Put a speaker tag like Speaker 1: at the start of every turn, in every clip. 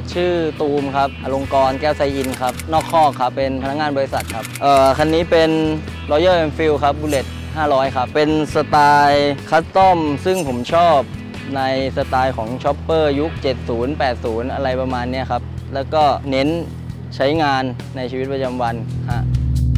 Speaker 1: ชื่อตูมครับอลงกรณ์แก้วไซอินครับนอกข้อครับเป็นพนักงานบริษัทครับคันนี้เป็น Royal Enfield ครับ Bullet 500ครับเป็นสไตล์คัสตอมซึ่งผมชอบในสไตล์ของช็อปเปอร์ยุค70 80อะไรประมาณนี้ครับแล้วก็เน้นใช้งานในชีวิตประจำวันฮะ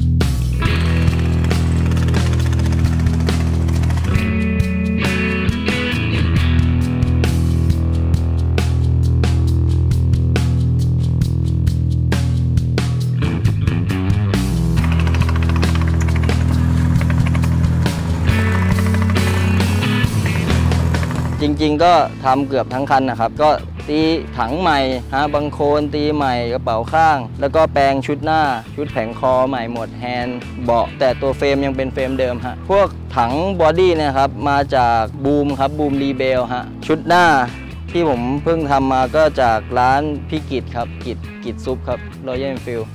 Speaker 1: จริงๆก็ทำเกือบทั้งคันนะครับก็ตีถังใหม่บังโคลนตีใหม่กระเป๋าข้างแล้วก็แปลงชุดหน้าชุดแผงคอใหม่หมดแฮนด์เบาะแต่ตัวเฟรมยังเป็นเฟรมเดิมฮะพวกถังบอดี้นะครับมาจากบูมครับบูมรีเบลฮะชุดหน้าที่ผมเพิ่งทำมาก็จากร้านพี่กิตครับกิตซุปครับ Royal Enfield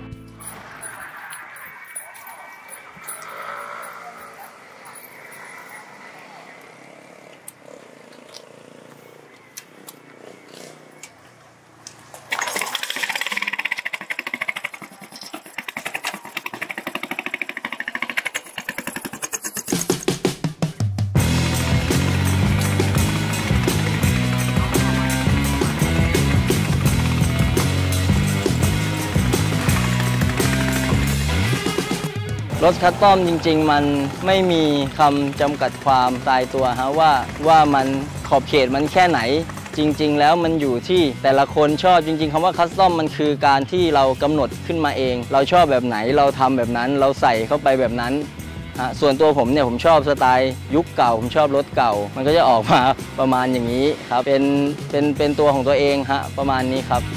Speaker 1: รถคัสตอมจริงๆมันไม่มีคำจำกัดความตายตัวฮะว่ามันขอบเขตมันแค่ไหนจริงๆแล้วมันอยู่ที่แต่ละคนชอบจริงๆคำว่าคัสตอมมันคือการที่เรากำหนดขึ้นมาเองเราชอบแบบไหนเราทำแบบนั้นเราใส่เข้าไปแบบนั้นส่วนตัวผมเนี่ยผมชอบสไตล์ยุคเก่าผมชอบรถเก่ามันก็จะออกมาประมาณอย่างนี้ครับเป็นตัวของตัวเองฮะประมาณนี้ครับ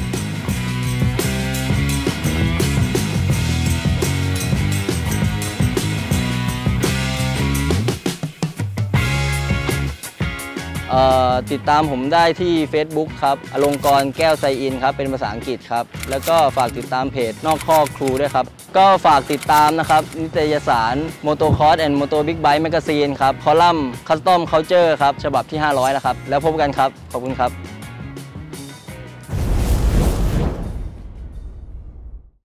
Speaker 1: ติดตามผมได้ที่ Facebook ครับอลงกรณ์แก้วไซอินครับเป็นภาษาอังกฤษครับแล้วก็ฝากติดตามเพจนอกข้อครูด้วยครับก็ฝากติดตามนะครับนิตยสาร Motocross and Moto Big Bike Magazine ครับคอลัมน์ Custom Culture ครับฉบับที่500แล้วครับแล้วพบกันครับขอบคุณครับ